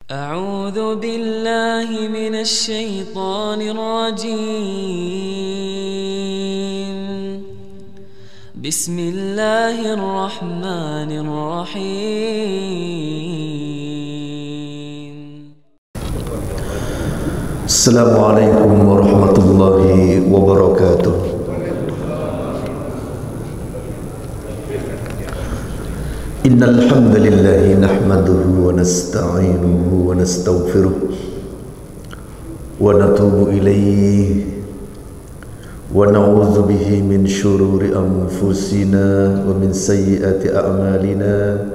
أعوذ بالله من الشيطان الرجيم. بسم الله الرحمن الرحيم. السلام عليكم ورحمة الله وبركاته. إن الحمد لله نحمده ونستعينه ونستغفره ونتوب إليه ونعوذ به من شرور أنفسنا ومن سيئات أعمالنا.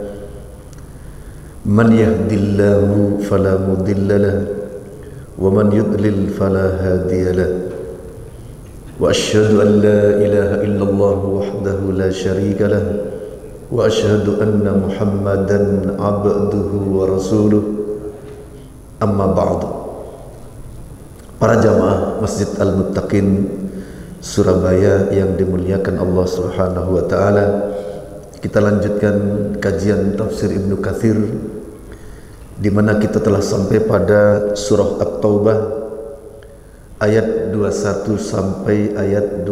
من يهد الله فلا مضل له ومن يضلل فلا هادي له. وأشهد أن لا إله إلا الله وحده لا شريك له وأشهد أن محمدا عبده ورسوله. Amma ba'du. Para jamaah Masjid Al-Muttaqin Surabaya yang dimuliakan Allah Subhanahu wa taala, kita lanjutkan kajian tafsir Ibnu Katsir, di mana kita telah sampai pada surah At-Taubah ayat 21 sampai ayat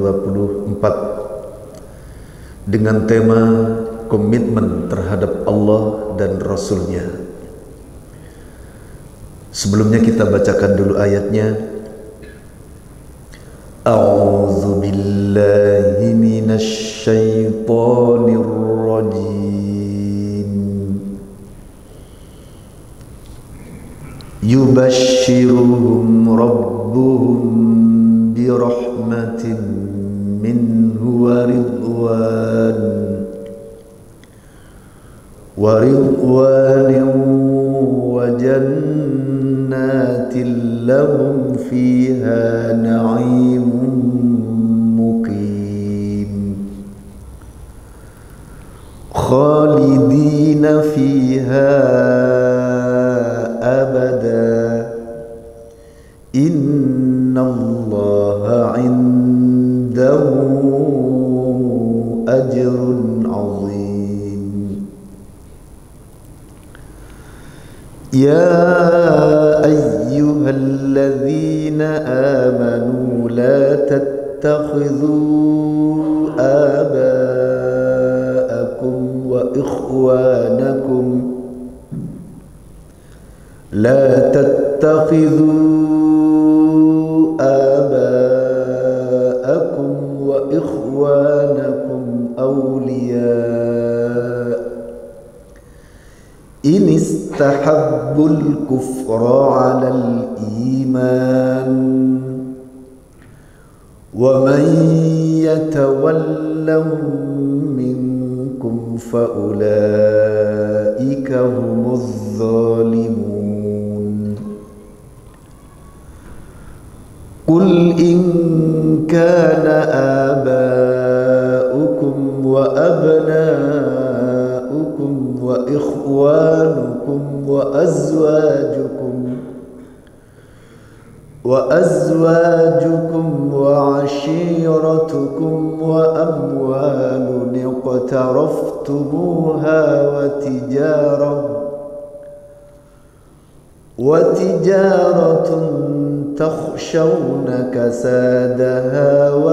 24 dengan tema komitmen terhadap Allah dan Rasulnya. Sebelumnya kita bacakan dulu ayatnya. A'udzu billahi minasy syaithanir rajim. Yubashshiruhum rabbuhum birahmatin minhu wa ridwan wa jannatin lahum fiha na'imun muqim khalidina fiha abada innallaha 'indahu ajrun 'azim. يا أيها الذين آمنوا لا تتخذوا آباءكم وإخوانكم أولياء إن استحبوا الكفر على الإيمان ومن يتولهم منكم فأولئك هم الظالمون. قل إن كان آباؤكم وأبناؤكم وإخوانكم وأزواجكم وعشيرتكم وأموال اقترفتموها وتجارة تخشون كسادها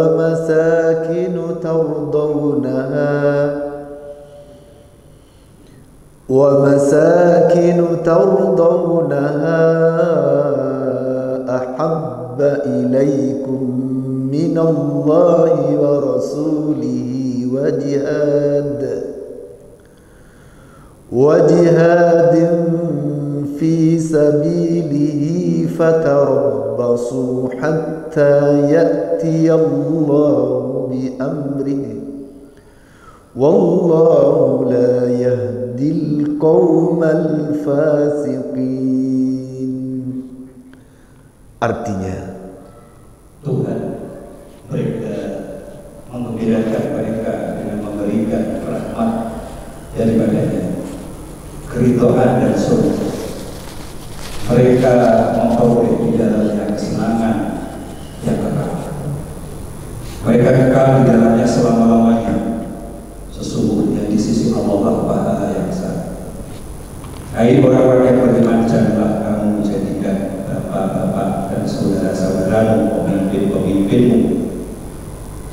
ومساكن ترضونها أحب إليكم من الله ورسوله وجهاد في سبيله فتربصوا حتى يأتي الله بأمره والله لا يهدي القوم الفاسقين. Artinya, Tuhan mengembirakan mereka dengan memberikan rahmat daripadanya, keridhaan dan surga. Mereka memperoleh di dalamnya kesenangan yang kekal. Mereka kekal di dalamnya selama-lamanya. Sesungguhnya di sisi Allah pahala yang besar. Hai orang-orang yang beriman, janganlah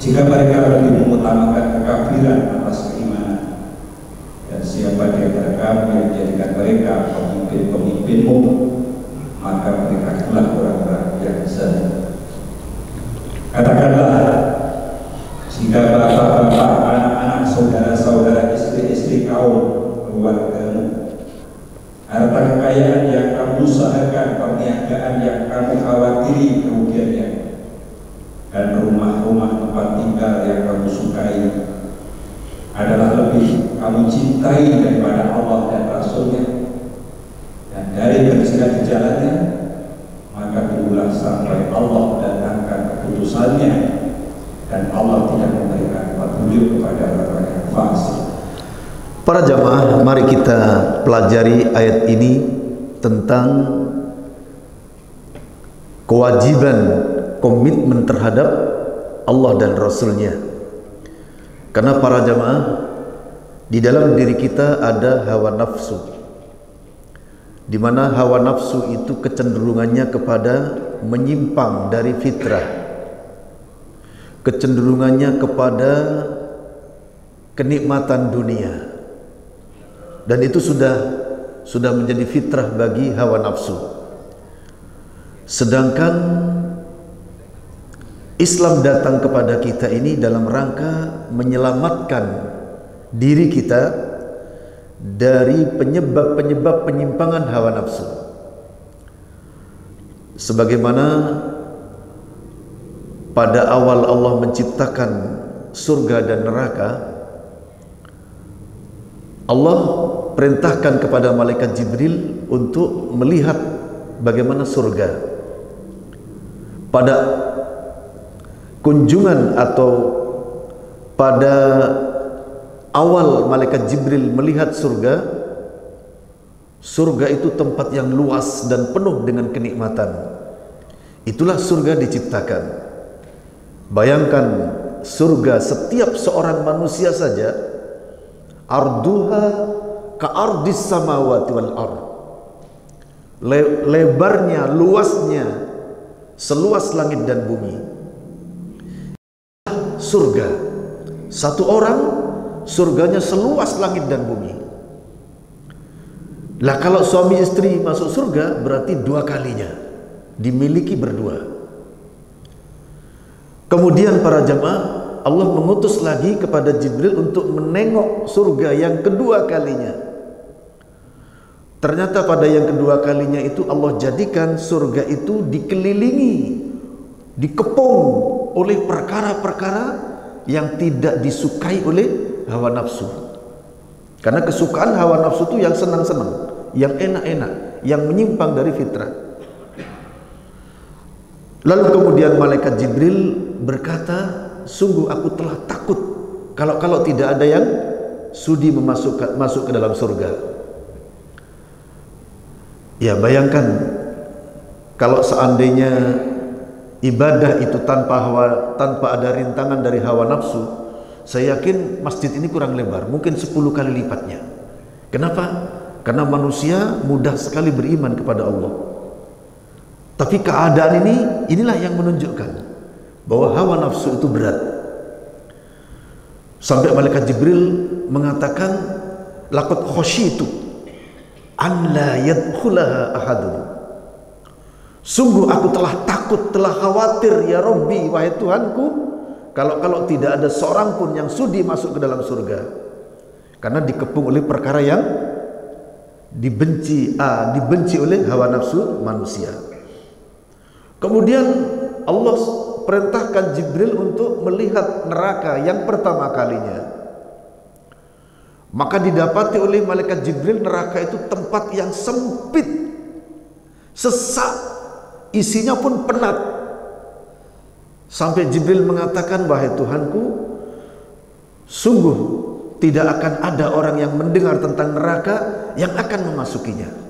jika mereka lebih mengutamakan kekafiran atas keimanan. Dan siapa di antara kamu yang menjadikan mereka pemimpin-pemimpinmu, maka mereka itulah orang-orang yang zalim. Katakanlah, jika bapak-bapak, anak-anak, saudara-saudara, istri-istri kaum, keluargamu, harta kekayaan yang kamu usahakan, perniagaan yang kamu khawatiri kerugiannya, dan rumah-rumah tempat tinggal yang kamu sukai adalah lebih kamu cintai daripada Allah dan Rasulnya, dan dari berjihad di jalannya, maka tunggulah sampai Allah datangkan keputusannya, dan Allah tidak memberikan petunjuk kepada orang yang fasik. Para jamaah, mari kita pelajari ayat ini tentang kewajiban komitmen terhadap Allah dan Rasulnya. Karena para jamaah, di dalam diri kita ada hawa nafsu, di mana hawa nafsu itu kecenderungannya kepada menyimpang dari fitrah, kecenderungannya kepada kenikmatan dunia, dan itu sudah menjadi fitrah bagi hawa nafsu. Sedangkan Islam datang kepada kita ini dalam rangka menyelamatkan diri kita dari penyebab-penyebab penyimpangan hawa nafsu. Sebagaimana pada awal Allah menciptakan surga dan neraka, Allah perintahkan kepada malaikat Jibril untuk melihat bagaimana surga. Pada kunjungan atau pada awal malaikat Jibril melihat surga, surga itu tempat yang luas dan penuh dengan kenikmatan. Itulah surga diciptakan. Bayangkan surga, setiap seorang manusia saja arduha ka ardis samawati wal ard, lebarnya, luasnya seluas langit dan bumi. Surga, satu orang surganya seluas langit dan bumi. Lah kalau suami istri masuk surga, berarti 2 kalinya dimiliki berdua. Kemudian para jamaah, Allah mengutus lagi kepada Jibril untuk menengok surga yang kedua kalinya. Ternyata pada yang kedua kalinya itu Allah jadikan surga itu dikelilingi, dikepung oleh perkara-perkara yang tidak disukai oleh hawa nafsu. Karena kesukaan hawa nafsu itu yang senang-senang, yang enak-enak, yang menyimpang dari fitrah. Lalu kemudian malaikat Jibril berkata, sungguh aku telah takut kalau tidak ada yang sudi masuk ke dalam surga. Ya, bayangkan kalau seandainya ibadah itu tanpa ada rintangan dari hawa nafsu, saya yakin masjid ini kurang lebar, mungkin 10 kali lipatnya. Kenapa? Karena manusia mudah sekali beriman kepada Allah. Tapi keadaan inilah yang menunjukkan bahwa hawa nafsu itu berat. Sampai malaikat Jibril mengatakan, laqad khasyitu an la yadkhulaha ahadun. Sungguh aku telah takut, telah khawatir ya Rabbi, wahai Tuhanku, kalau tidak ada seorang pun yang sudi masuk ke dalam surga. Karena dikepung oleh perkara yang dibenci oleh hawa nafsu manusia. Kemudian Allah perintahkan Jibril untuk melihat neraka yang pertama kalinya. Maka didapati oleh malaikat Jibril neraka itu tempat yang sempit, sesak, isinya pun penat. Sampai Jibril mengatakan, wahai Tuhanku, sungguh tidak akan ada orang yang mendengar tentang neraka yang akan memasukinya.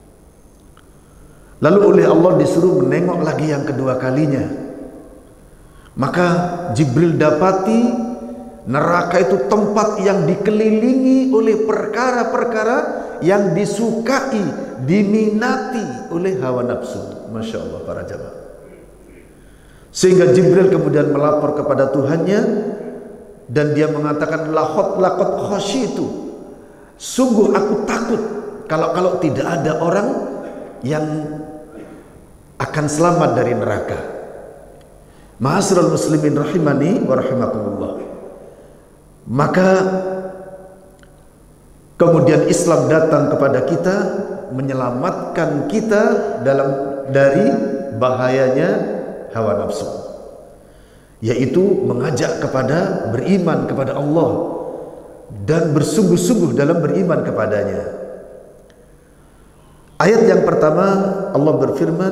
Lalu oleh Allah disuruh menengok lagi yang kedua kalinya. Maka Jibril dapati neraka itu tempat yang dikelilingi oleh perkara-perkara yang disukai, diminati oleh hawa nafsu. Masya Allah para jamaah. Sehingga Jibril kemudian melapor kepada Tuhannya dan dia mengatakan laqad khasyitu, sungguh aku takut kalau tidak ada orang yang akan selamat dari neraka. Ma'asyiral muslimin rahimani wa rahimakumullah. Maka kemudian Islam datang kepada kita, menyelamatkan kita dari bahayanya hawa nafsu, yaitu mengajak kepada beriman kepada Allah dan bersungguh-sungguh dalam beriman kepadanya. Ayat yang pertama Allah berfirman,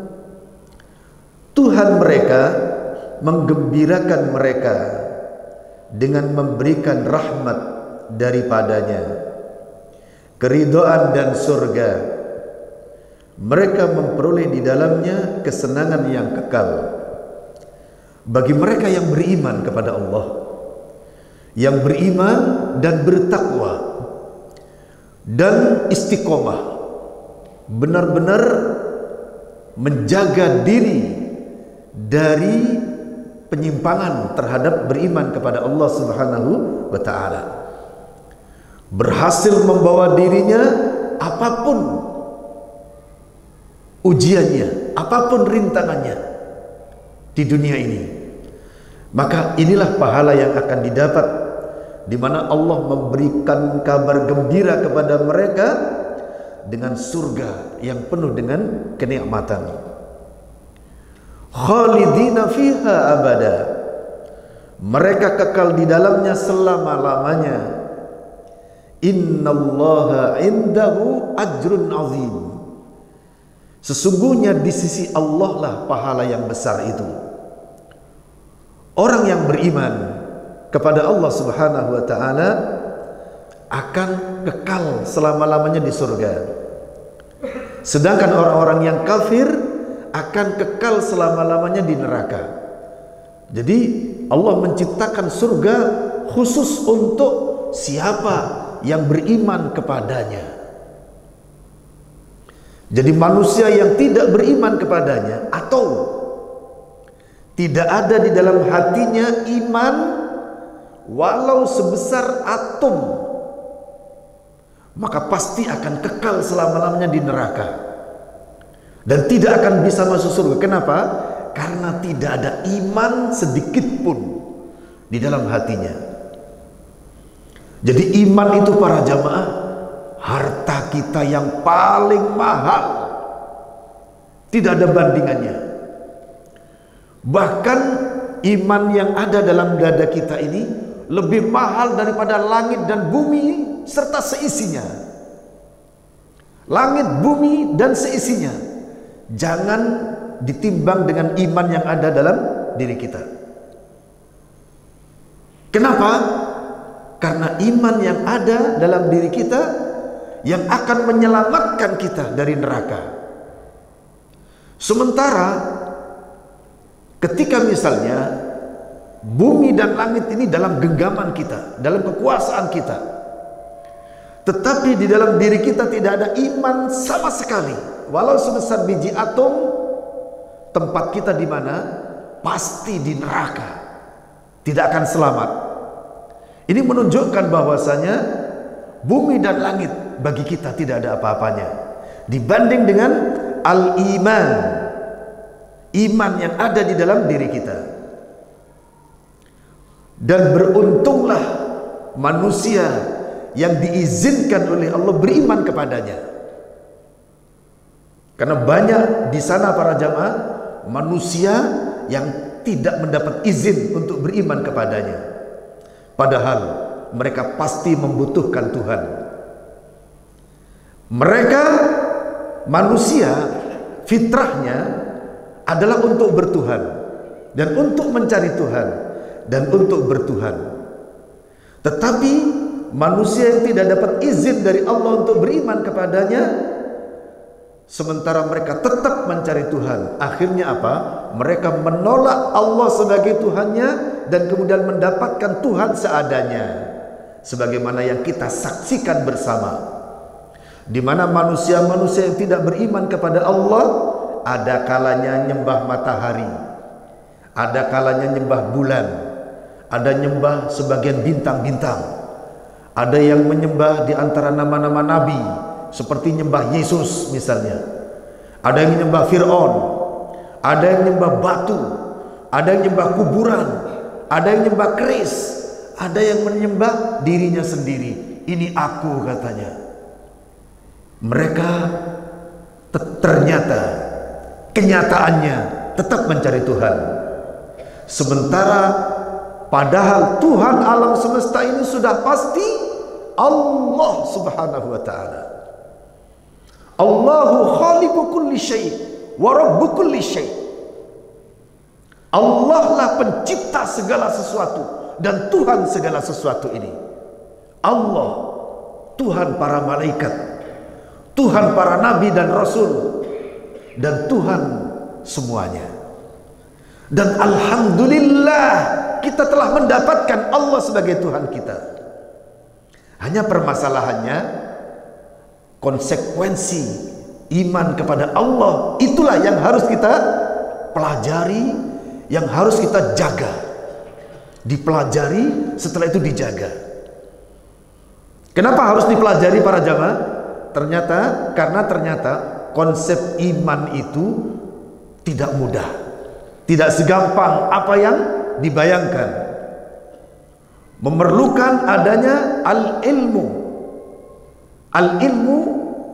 Tuhan mereka menggembirakan mereka dengan memberikan rahmat daripadanya, keridhaan dan surga. Mereka memperoleh di dalamnya kesenangan yang kekal. Bagi mereka yang beriman kepada Allah, yang beriman dan bertakwa dan istiqomah, benar-benar menjaga diri dari penyimpangan terhadap beriman kepada Allah Subhanahu wa ta'ala, berhasil membawa dirinya apapun ujiannya, apapun rintangannya di dunia ini, maka inilah pahala yang akan didapat, di mana Allah memberikan kabar gembira kepada mereka dengan surga yang penuh dengan kenikmatan. Khalidina fiha abada, mereka kekal di dalamnya selama-lamanya. Innallaha indahu ajrun azim, sesungguhnya di sisi Allah lah pahala yang besar itu. Orang yang beriman kepada Allah Subhanahu wa ta'ala akan kekal selama-lamanya di surga, sedangkan orang-orang yang kafir akan kekal selama-lamanya di neraka. Jadi Allah menciptakan surga khusus untuk siapa yang beriman kepadanya. Jadi manusia yang tidak beriman kepadanya atau tidak ada di dalam hatinya iman walau sebesar atom, maka pasti akan kekal selama-lamanya di neraka dan tidak akan bisa masuk surga. Kenapa? Karena tidak ada iman sedikit pun di dalam hatinya. Jadi iman itu para jamaah, harta kita yang paling mahal, tidak ada bandingannya. Bahkan iman yang ada dalam dada kita ini lebih mahal daripada langit dan bumi serta seisinya. Langit, bumi dan seisinya jangan ditimbang dengan iman yang ada dalam diri kita. Kenapa? Karena iman yang ada dalam diri kita yang akan menyelamatkan kita dari neraka. Sementara ketika misalnya bumi dan langit ini dalam genggaman kita, dalam kekuasaan kita, tetapi di dalam diri kita tidak ada iman sama sekali, walau sebesar biji atom, tempat kita di mana? Pasti di neraka, tidak akan selamat. Ini menunjukkan bahwasanya bumi dan langit bagi kita tidak ada apa-apanya dibanding dengan al-iman, iman yang ada di dalam diri kita. Dan beruntunglah manusia yang diizinkan oleh Allah beriman kepadanya. Karena banyak di sana para jamaah manusia yang tidak mendapat izin untuk beriman kepadanya, padahal mereka pasti membutuhkan Tuhan. Mereka manusia fitrahnya adalah untuk bertuhan dan untuk mencari Tuhan dan untuk bertuhan. Tetapi manusia yang tidak dapat izin dari Allah untuk beriman kepadanya, sementara mereka tetap mencari Tuhan, akhirnya apa? Mereka menolak Allah sebagai Tuhannya dan kemudian mendapatkan Tuhan seadanya, sebagaimana yang kita saksikan bersama, di mana manusia-manusia yang tidak beriman kepada Allah ada kalanya nyembah matahari, ada kalanya nyembah bulan, ada nyembah sebagian bintang-bintang, ada yang menyembah di antara nama-nama nabi seperti nyembah Yesus misalnya, ada yang menyembah Fir'aun, ada yang menyembah batu, ada yang menyembah kuburan, ada yang menyembah keris, ada yang menyembah dirinya sendiri. Ini aku, katanya. Mereka ternyata kenyataannya tetap mencari Tuhan, sementara padahal Tuhan alam semesta ini sudah pasti Allah subhanahu wa ta'ala. Allahu khaliqu kulli syai' wa rabbu kulli syai'. Allah lah pencipta segala sesuatu dan Tuhan segala sesuatu ini. Allah, Tuhan para malaikat, Tuhan para nabi dan rasul, dan Tuhan semuanya. Dan alhamdulillah kita telah mendapatkan Allah sebagai Tuhan kita. Hanya permasalahannya, konsekuensi iman kepada Allah itulah yang harus kita pelajari, yang harus kita jaga. Dipelajari, setelah itu dijaga. Kenapa harus dipelajari para jamaah? Karena ternyata konsep iman itu tidak mudah, tidak segampang apa yang dibayangkan. Memerlukan adanya al-ilmu. Al-ilmu,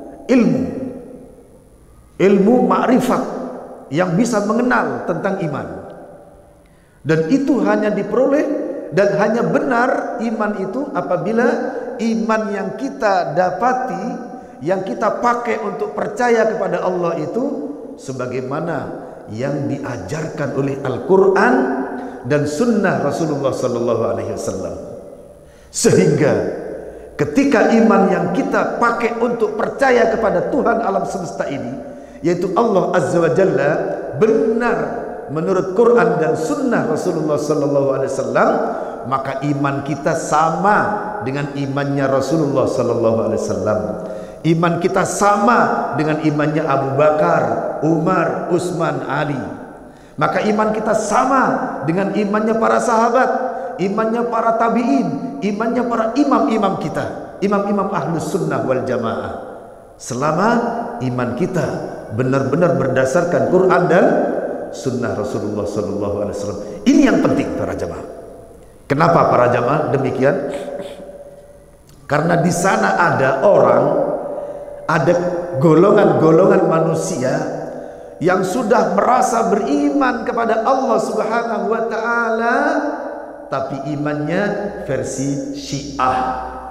ilmu ma'rifat yang bisa mengenal tentang iman. Dan itu hanya diperoleh dan hanya benar iman itu apabila iman yang kita dapati, yang kita pakai untuk percaya kepada Allah itu sebagaimana yang diajarkan oleh Al-Quran dan Sunnah Rasulullah Sallallahu Alaihi Wasallam. Sehingga ketika iman yang kita pakai untuk percaya kepada Tuhan alam semesta ini, yaitu Allah Azza wa Jalla, benar menurut Quran dan Sunnah Rasulullah Sallallahu Alaihi Wasallam, maka iman kita sama dengan imannya Rasulullah Sallallahu Alaihi Wasallam. Iman kita sama dengan imannya Abu Bakar, Umar, Utsman, Ali. Maka iman kita sama dengan imannya para sahabat, imannya para tabi'in, imannya para imam-imam kita, imam-imam ahlus sunnah wal jamaah. Selama iman kita benar-benar berdasarkan Quran dan Sunnah Rasulullah Sallallahu Alaihi Wasallam. Ini yang penting para jamaah. Kenapa para jamaah demikian? Karena di sana ada orang, ada golongan-golongan manusia yang sudah merasa beriman kepada Allah Subhanahu wa ta'ala, tapi imannya versi Syiah.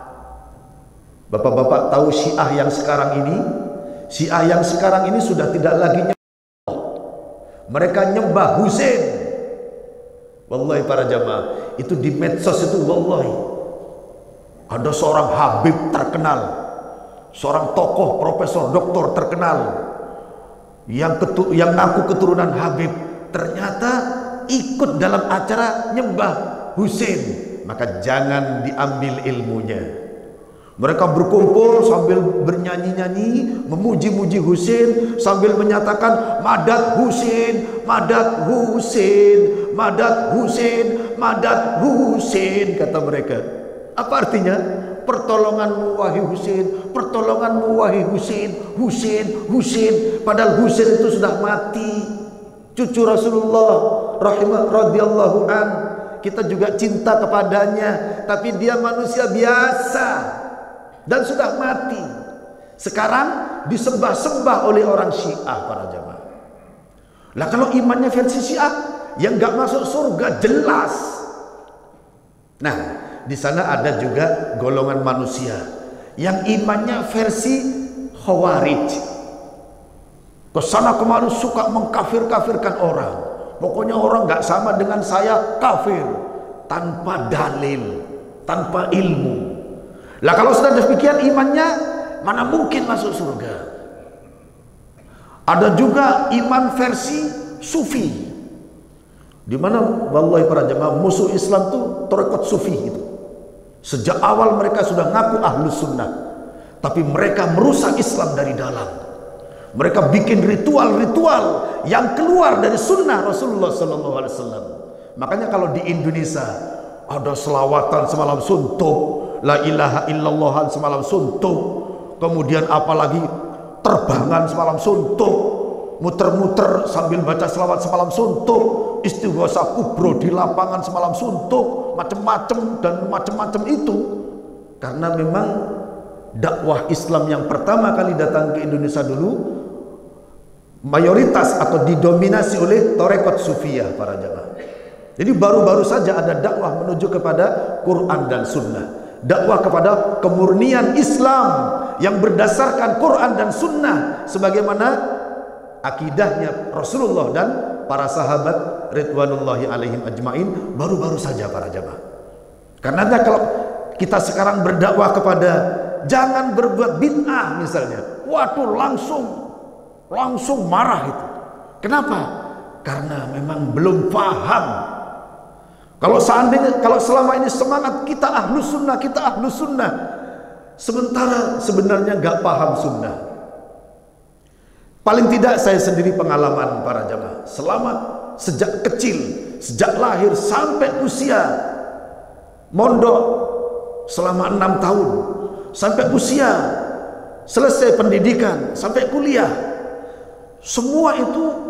Bapak-bapak tahu Syiah yang sekarang ini? Syiah yang sekarang ini sudah tidak lagi nyembah Allah. Mereka nyembah Husain. Wallahi para jamaah, itu di medsos itu wallahi ada seorang Habib terkenal, seorang tokoh profesor doktor terkenal yang ngaku keturunan Habib, ternyata ikut dalam acara nyembah Husain. Maka jangan diambil ilmunya. Mereka berkumpul sambil bernyanyi-nyanyi, memuji-muji Husain, sambil menyatakan madad Husain, madad Husain, madad Husain, madad Husain, kata mereka. Apa artinya? Pertolonganmu wahai Husain, pertolonganmu wahai Husain, Husain, Husain. Padahal Husain itu sudah mati, cucu Rasulullah radhiyallahu an. Kita juga cinta kepadanya, tapi dia manusia biasa dan sudah mati. Sekarang disembah-sembah oleh orang Syiah para jamaah. Lah kalau imannya versi Syiah yang nggak masuk surga jelas. Nah, di sana ada juga golongan manusia yang imannya versi Khawarij. Kesana kemari suka mengkafir-kafirkan orang. Pokoknya orang nggak sama dengan saya kafir, tanpa dalil, tanpa ilmu. Lah kalau sudah demikian imannya, mana mungkin masuk surga. Ada juga iman versi Sufi, di mana wallahi para jemaah musuh Islam tuh tarekat Sufi itu. Sejak awal mereka sudah ngaku ahlus sunnah, tapi mereka merusak Islam dari dalam. Mereka bikin ritual-ritual yang keluar dari sunnah Rasulullah SAW. Makanya kalau di Indonesia ada selawatan semalam suntuk, la ilaha illallah semalam suntuk, kemudian apalagi terbangan semalam suntuk, muter-muter sambil baca selawat semalam suntuk, istighosah kubro di lapangan semalam suntuk, macam-macam dan macam-macam itu. Karena memang dakwah Islam yang pertama kali datang ke Indonesia dulu mayoritas atau didominasi oleh tarekat sufiyah para jamaah. Jadi baru-baru saja ada dakwah menuju kepada Quran dan Sunnah, dakwah kepada kemurnian Islam yang berdasarkan Quran dan Sunnah sebagaimana akidahnya Rasulullah dan para sahabat ridwanullahi alaihim ajmain, baru-baru saja para jamaah. Karena kalau kita sekarang berdakwah kepada jangan berbuat bid'ah misalnya, waduh langsung marah itu. Kenapa? Karena memang belum paham. Kalau selama ini semangat kita ahlus sunnah, sementara sebenarnya nggak paham sunnah. Paling tidak saya sendiri pengalaman para jamaah, selama sejak kecil, sejak lahir sampai usia mondok selama 6 tahun, sampai usia selesai pendidikan, sampai kuliah, semua itu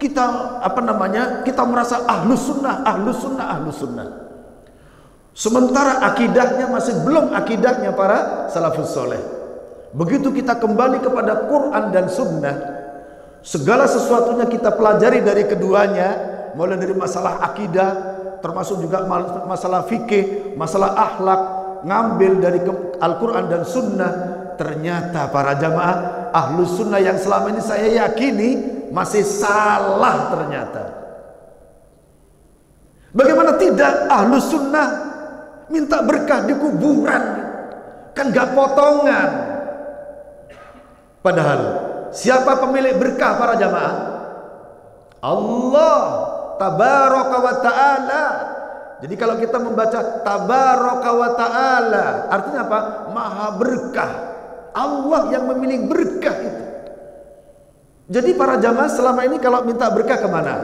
kita merasa ahlus sunnah. Sementara akidahnya masih belum akidahnya para salafus soleh. Begitu kita kembali kepada Quran dan Sunnah, segala sesuatunya kita pelajari dari keduanya, mulai dari masalah akidah, termasuk juga masalah fikih, masalah akhlak, ngambil dari Al-Quran dan Sunnah. Ternyata para jamaah ahlus sunnah yang selama ini saya yakini masih salah ternyata. Bagaimana tidak ahlus sunnah minta berkah di kuburan, kan gak potongan. Padahal siapa pemilik berkah para jamaah? Allah tabaraka wa ta'ala. Jadi kalau kita membaca tabaraka wa ta'ala, artinya apa? Maha berkah. Allah yang memilih berkah itu. Jadi para jamaah selama ini kalau minta berkah kemana?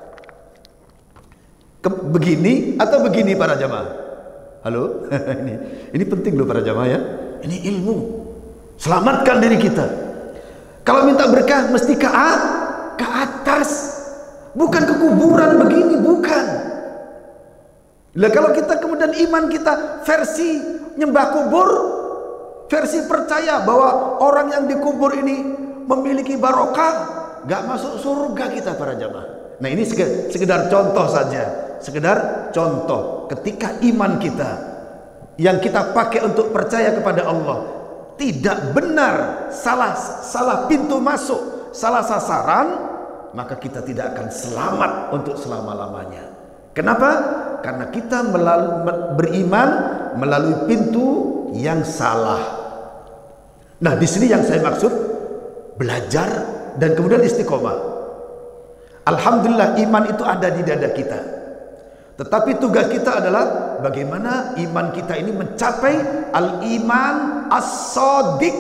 Begini atau begini para jamaah? Halo? ini penting loh para jamaah ya. Ini ilmu. Selamatkan diri kita. Kalau minta berkah mesti ke atas. Bukan ke kuburan begini, bukan. Lah kalau kita kemudian iman kita versi nyembah kubur, versi percaya bahwa orang yang dikubur ini memiliki barokah, gak masuk surga kita para jamaah. Nah ini sekedar contoh saja, sekedar contoh. Ketika iman kita yang kita pakai untuk percaya kepada Allah tidak benar, salah pintu masuk, salah sasaran, maka kita tidak akan selamat untuk selama-lamanya. Kenapa? Karena kita beriman melalui pintu yang salah. Nah, di sini yang saya maksud belajar dan kemudian istiqomah. Alhamdulillah iman itu ada di dada kita. Tetapi tugas kita adalah bagaimana iman kita ini mencapai al-iman as-shadiq.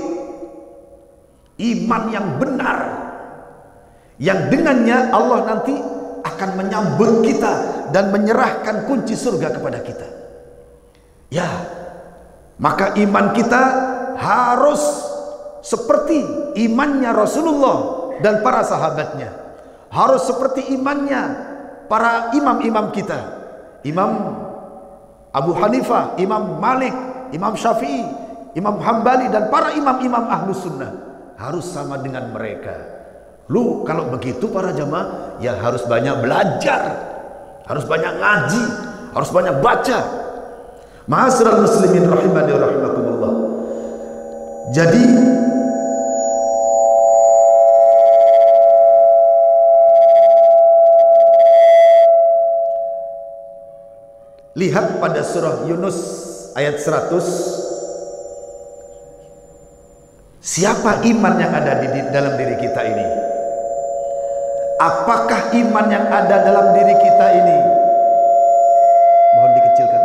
Iman yang benar. Yang dengannya Allah nanti akan menyambut kita dan menyerahkan kunci surga kepada kita. Ya, maka iman kita harus seperti imannya Rasulullah dan para sahabatnya, harus seperti imannya para imam-imam kita, Imam Abu Hanifah, Imam Malik, Imam Syafi'i, Imam Hambali dan para imam-imam ahlus sunnah. Harus sama dengan mereka. Lu kalau begitu para jamaah ya harus banyak belajar, harus banyak ngaji, harus banyak baca. Ma'asyiral muslimin rahimani wa rahimakumullah. Jadi lihat pada surah Yunus ayat 100. Siapa iman yang ada di dalam diri kita ini? Apakah iman yang ada dalam diri kita ini? Mohon dikecilkan.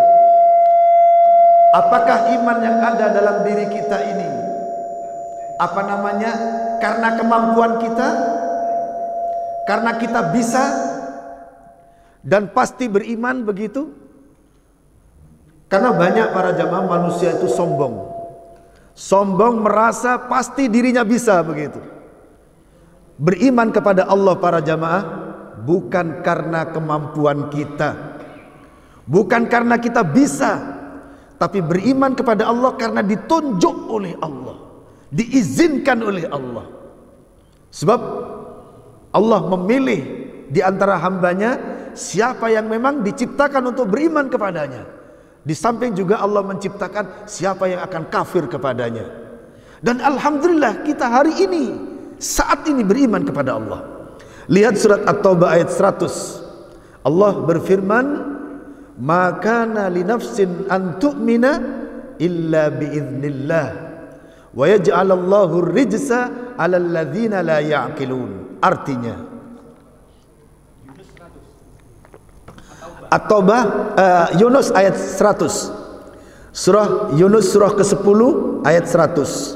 Apakah iman yang ada dalam diri kita ini karena kemampuan kita, karena kita bisa, dan pasti beriman begitu? Karena banyak para jamaah manusia itu sombong. Sombong merasa pasti dirinya bisa begitu. Beriman kepada Allah para jamaah bukan karena kemampuan kita, bukan karena kita bisa, tapi beriman kepada Allah karena ditunjuk oleh Allah, diizinkan oleh Allah. Sebab Allah memilih di antara hambanya siapa yang memang diciptakan untuk beriman kepadanya. Di samping juga Allah menciptakan siapa yang akan kafir kepadanya. Dan alhamdulillah kita hari ini, saat ini beriman kepada Allah. Lihat surat At-Taubah ayat 100. Allah berfirman, "Ma kana li nafsin an tu'mina illa biiznillah wa yaj'alallahu rijsa 'alal ladzina la ya'qilun." Artinya At-Taubah Yunus ayat 100. Surah Yunus surah ke-10 ayat 100.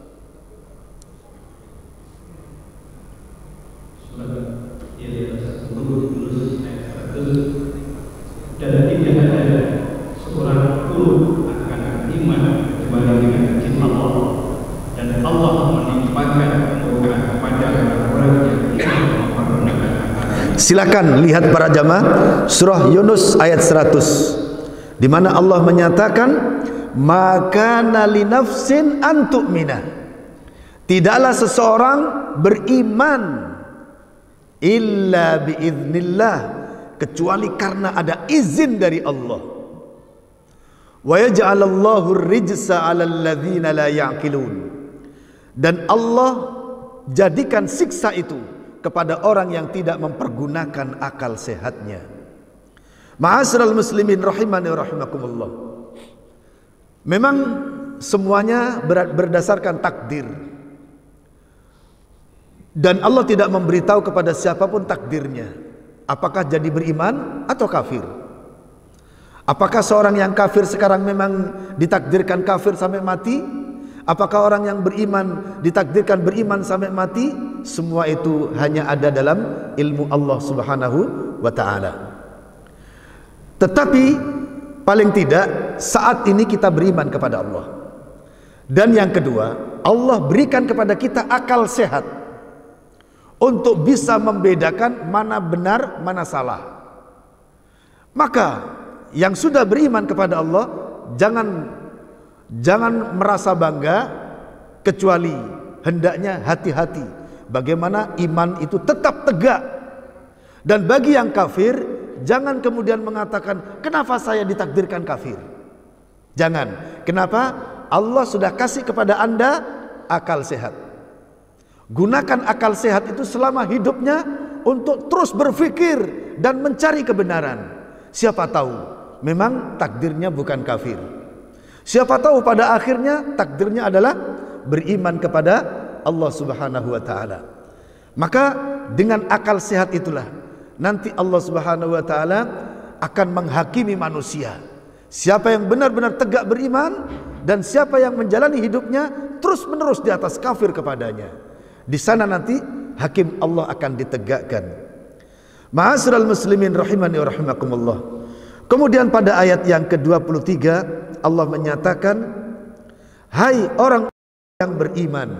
Dan tidak ada seorang pun akan iman kecuali dengan izin Allah, dan Allah menimpakan kemudahan kepada orang yang tidak mempergunakan. Silakan lihat para jamaah surah Yunus ayat 100, di mana Allah menyatakan, "Maka li nafsin an tu'mina." Tidaklah seseorang beriman illa biiznillah, kecuali karena ada izin dari Allah. Wa yaj'alallahu rijsa 'alal ladzina la ya'qilun. Dan Allah jadikan siksa itu kepada orang yang tidak mempergunakan akal sehatnya. Ma'asyiral muslimin rahimani wa rahimakumullah. Memang semuanya berdasarkan takdir. Dan Allah tidak memberitahu kepada siapapun takdirnya, apakah jadi beriman atau kafir. Apakah seorang yang kafir sekarang memang ditakdirkan kafir sampai mati? Apakah orang yang beriman ditakdirkan beriman sampai mati? Semua itu hanya ada dalam ilmu Allah Subhanahu wa ta'ala. Tetapi paling tidak saat ini kita beriman kepada Allah. Dan yang kedua, Allah berikan kepada kita akal sehat untuk bisa membedakan mana benar, mana salah. Maka yang sudah beriman kepada Allah jangan merasa bangga, kecuali hendaknya hati-hati bagaimana iman itu tetap tegak. Dan bagi yang kafir, jangan kemudian mengatakan, kenapa saya ditakdirkan kafir? Jangan. Kenapa? Allah sudah kasih kepada Anda akal sehat. Gunakan akal sehat itu selama hidupnya untuk terus berpikir dan mencari kebenaran. Siapa tahu memang takdirnya bukan kafir. Siapa tahu pada akhirnya takdirnya adalah beriman kepada Allah Subhanahu wa ta'ala. Maka dengan akal sehat itulah nanti Allah Subhanahu wa ta'ala akan menghakimi manusia. Siapa yang benar-benar tegak beriman dan siapa yang menjalani hidupnya terus menerus di atas kafir kepadanya. Di sana nanti hakim Allah akan ditegakkan. Ma'asyiral muslimin rahimani wa rahimakumullah. Kemudian pada ayat yang ke-23 Allah menyatakan, hai orang yang beriman,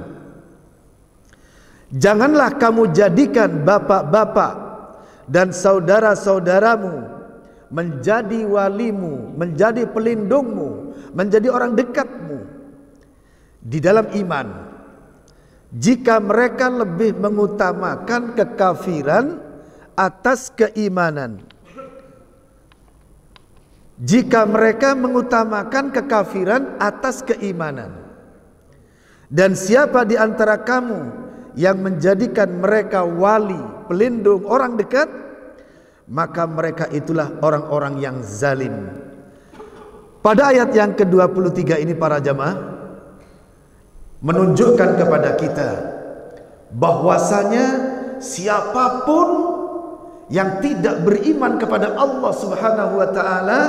janganlah kamu jadikan bapak-bapak dan saudara-saudaramu menjadi walimu, menjadi pelindungmu, menjadi orang dekatmu di dalam iman, jika mereka lebih mengutamakan kekafiran atas keimanan. Jika mereka mengutamakan kekafiran atas keimanan. Dan siapa di antara kamu yang menjadikan mereka wali, pelindung, orang dekat, maka mereka itulah orang-orang yang zalim. Pada ayat yang ke-23 ini para jamaah menunjukkan kepada kita bahwasanya siapapun yang tidak beriman kepada Allah Subhanahu wa ta'ala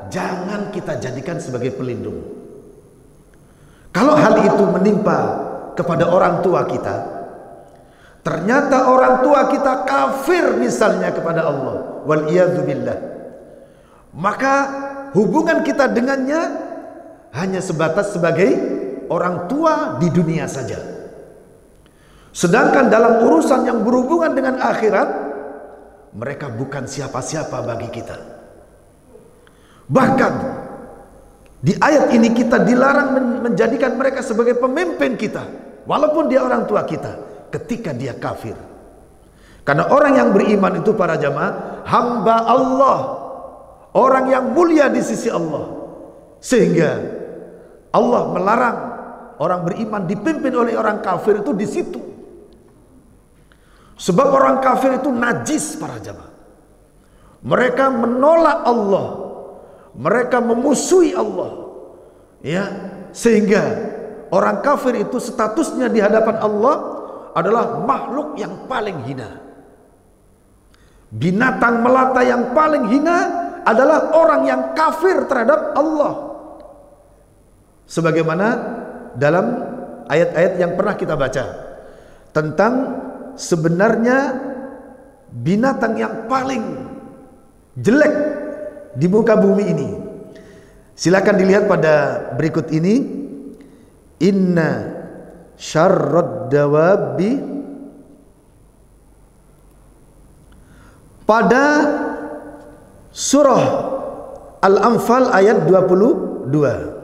jangan kita jadikan sebagai pelindung. Kalau hal itu menimpa kepada orang tua kita, ternyata orang tua kita kafir misalnya kepada Allah, wal iyadzubillah, maka hubungan kita dengannya hanya sebatas sebagai orang tua di dunia saja. Sedangkan dalam urusan yang berhubungan dengan akhirat, mereka bukan siapa-siapa bagi kita. Bahkan di ayat ini kita dilarang menjadikan mereka sebagai pemimpin kita, walaupun dia orang tua kita, ketika dia kafir. Karena orang yang beriman itu, para jamaah, hamba Allah, orang yang mulia di sisi Allah, sehingga Allah melarang orang beriman dipimpin oleh orang kafir itu di situ. Sebab orang kafir itu najis, para jamaah. Mereka menolak Allah, mereka memusuhi Allah, ya, sehingga orang kafir itu statusnya di hadapan Allah adalah makhluk yang paling hina. Binatang melata yang paling hina adalah orang yang kafir terhadap Allah. Sebagaimana dalam ayat-ayat yang pernah kita baca tentang sebenarnya binatang yang paling jelek di muka bumi ini. Silakan dilihat pada berikut ini. Inna syarrad dawabi, pada surah Al-Anfal ayat 22.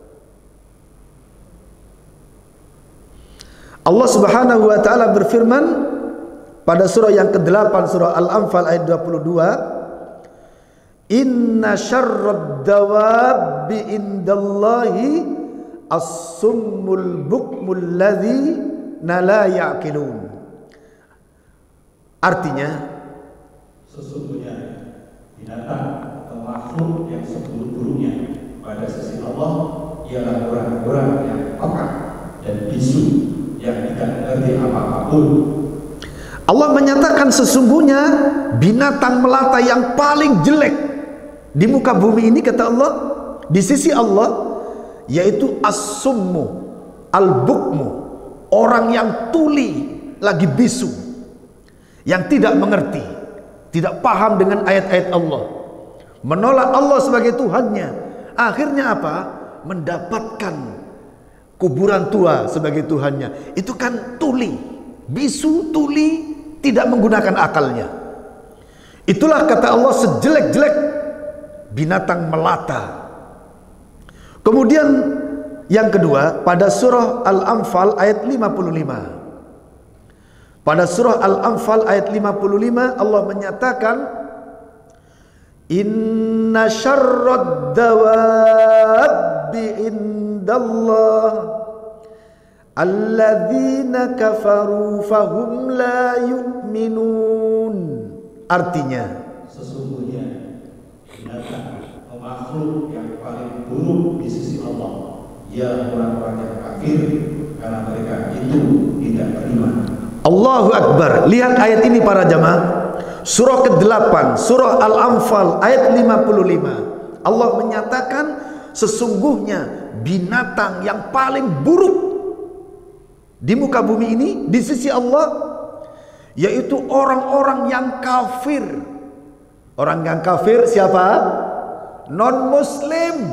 Allah Subhanahu wa taala berfirman pada surah yang ke-8, surah Al-Anfal ayat 22, Inna syarrad dawabi indallahi as-summul bukmul ladzina la ya'qilun. Artinya, sesungguhnya binatang atau makhluk yang seburuk-buruknya pada sisi Allah ialah orang-orang yang peka dan bisu, yang tidak mengerti apa-apun. Allah menyatakan sesungguhnya binatang melata yang paling jelek di muka bumi ini, kata Allah, di sisi Allah, yaitu as-summu al-bukmu, orang yang tuli lagi bisu, yang tidak mengerti, tidak paham dengan ayat-ayat Allah, menolak Allah sebagai Tuhannya. Akhirnya apa? Mendapatkan kuburan tua sebagai Tuhannya. Itu kan tuli, bisu, tuli, tidak menggunakan akalnya. Itulah kata Allah sejelek-jelek binatang melata. Kemudian yang kedua, pada surah Al-Anfal ayat 55. Pada surah Al-Anfal ayat 55 Allah menyatakan, Inna syarrad dawabi indallah alladzina kafaru fahum la yu'minun. Artinya, sesungguhnya binatang atau makhluk yang paling buruk di sisi Allah ialah orang-orang yang kafir, karena mereka itu tidak beriman. Allahu Akbar. Lihat ayat ini para jamaah. Surah ke-8, surah Al-Anfal ayat 55. Allah menyatakan sesungguhnya binatang yang paling buruk di muka bumi ini di sisi Allah, yaitu orang-orang yang kafir. Orang yang kafir siapa? Non-muslim.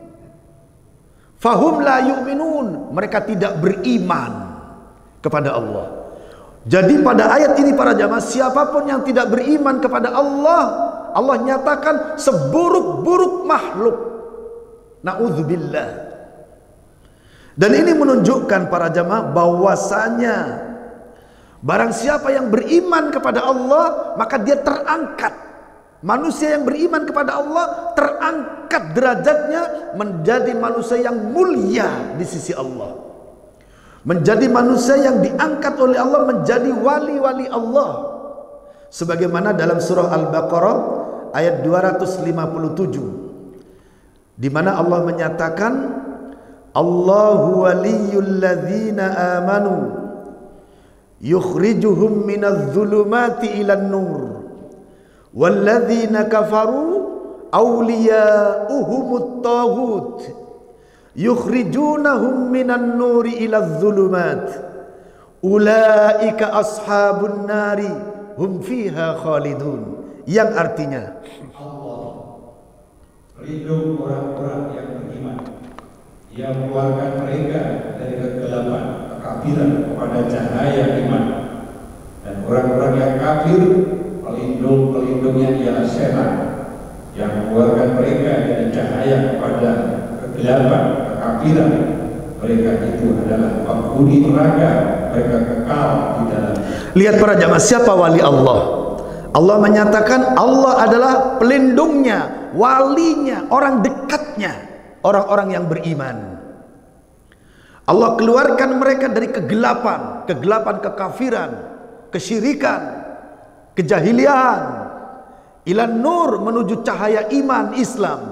Fahum la yu'minun, mereka tidak beriman kepada Allah. Jadi pada ayat ini para jamaah, siapapun yang tidak beriman kepada Allah, Allah nyatakan seburuk-buruk makhluk. Na'udzubillah. Dan ini menunjukkan para jamaah bahwasanya barang siapa yang beriman kepada Allah, maka dia terangkat. Manusia yang beriman kepada Allah terangkat derajatnya menjadi manusia yang mulia di sisi Allah. Menjadi manusia yang diangkat oleh Allah menjadi wali-wali Allah. Sebagaimana dalam surah Al-Baqarah ayat 257, di mana Allah menyatakan, Allahu waliyul ladzina amanu yukhrijuhum minadh dhulumati ilan nur walladzina kafaru awliya'uhumut taghut yukhrijunahum minan nuri ilaz zulumat ulaika ashabun nari hum fiha khalidun, yang artinya Allah pelindung orang-orang yang beriman, Dia mengeluarkan mereka dari kegelapan kekafiran kepada cahaya iman, dan orang-orang yang kafir pelindungnya ialah setan yang mengeluarkan mereka dari cahaya kepada kegelapan kekafiran. Mereka itu adalah penghuni neraka, mereka kekal di dalam. Lihat para jamaah, siapa wali Allah? Allah menyatakan Allah adalah pelindungnya, walinya, orang dekatnya, orang-orang yang beriman. Allah keluarkan mereka dari kegelapan kekafiran, kesyirikan, kejahilian, ilan nur, menuju cahaya iman Islam.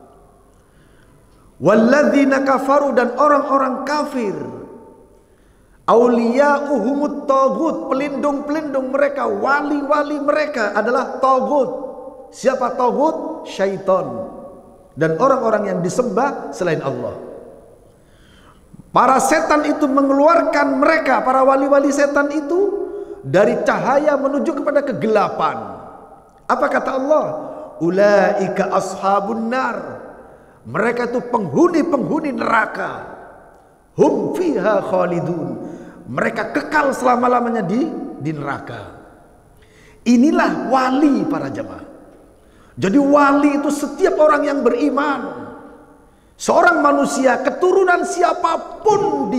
Walladzina kafaru, dan orang-orang kafir, auliya'uhumut taghut, pelindung-pelindung mereka, wali-wali mereka adalah taghut. Siapa taghut? Syaitan dan orang-orang yang disembah selain Allah. Para setan itu mengeluarkan mereka, para wali-wali setan itu, dari cahaya menuju kepada kegelapan. Apa kata Allah? Ulaika ashabun nar, mereka itu penghuni neraka. Hum fiha khalidun, mereka kekal selama-lamanya di neraka. Inilah wali para jamaah. Jadi wali itu setiap orang yang beriman, seorang manusia, keturunan siapapun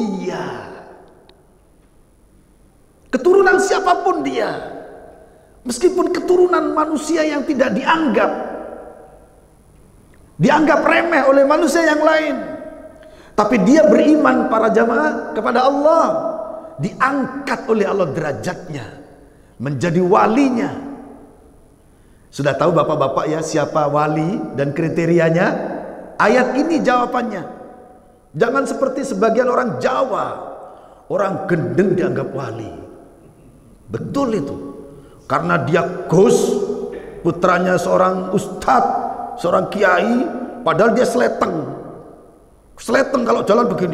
dia, meskipun keturunan manusia yang tidak dianggap remeh oleh manusia yang lain, tapi dia beriman para jamaah kepada Allah, diangkat oleh Allah derajatnya menjadi walinya. Sudah tahu bapak-bapak ya siapa wali dan kriterianya? Ayat ini jawabannya. Jangan seperti sebagian orang Jawa, orang gendeng dianggap wali. Betul itu, karena dia Gus, putranya seorang ustadz, seorang kiai, padahal dia seleteng kalau jalan begini.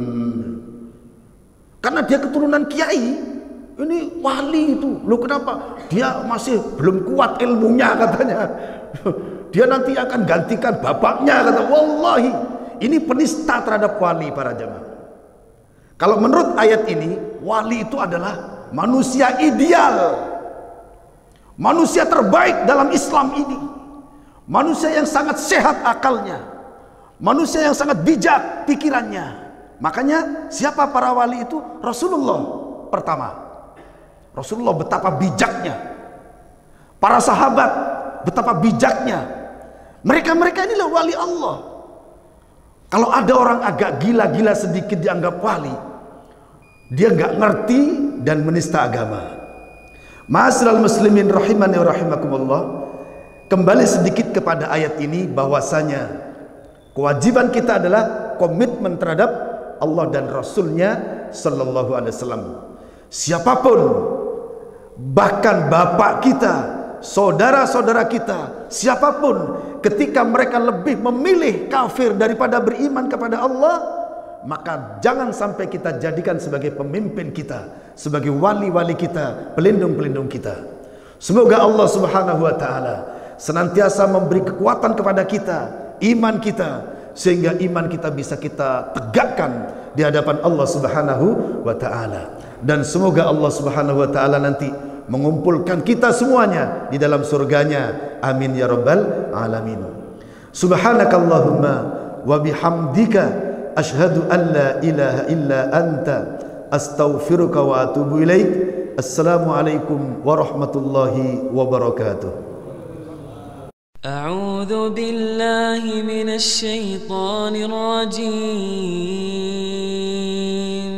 Karena dia keturunan kiai, ini wali itu. Loh kenapa? Dia masih belum kuat ilmunya katanya. Dia nanti akan gantikan bapaknya kata. Wallahi, ini penista terhadap wali para jamaah. Kalau menurut ayat ini, wali itu adalah manusia ideal, manusia terbaik dalam Islam ini, manusia yang sangat sehat akalnya, manusia yang sangat bijak pikirannya. Makanya siapa para wali itu? Rasulullah pertama. Rasulullah betapa bijaknya, para sahabat betapa bijaknya. Mereka inilah wali Allah. Kalau ada orang agak gila-gila sedikit dianggap wali, dia nggak ngerti dan menista agama. Ma'asyiral muslimin rahimani wa rahimakumullah. Kembali sedikit kepada ayat ini, bahwasanya kewajiban kita adalah komitmen terhadap Allah dan Rasulnya Sallallahu Alaihi Wasallam. Siapapun, bahkan bapak kita, saudara-saudara kita, siapapun, ketika mereka lebih memilih kafir daripada beriman kepada Allah, maka jangan sampai kita jadikan sebagai pemimpin kita, sebagai wali-wali kita, pelindung-pelindung kita. Semoga Allah Subhanahu wa taala senantiasa memberi kekuatan kepada kita, iman kita, sehingga iman kita bisa kita tegakkan di hadapan Allah Subhanahu wa taala. Dan semoga Allah Subhanahu wa taala nanti mengumpulkan kita semuanya di dalam surganya. Amin ya rabbal alamin. Subhanakallahumma wa bihamdika asyhadu an la ilaha illa anta astaghfiruka wa atubu ilaik. Assalamualaikum warahmatullahi wabarakatuh. أعوذ بالله من الشيطان الرجيم.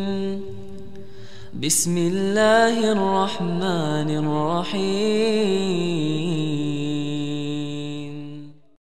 بسم الله الرحمن الرحيم.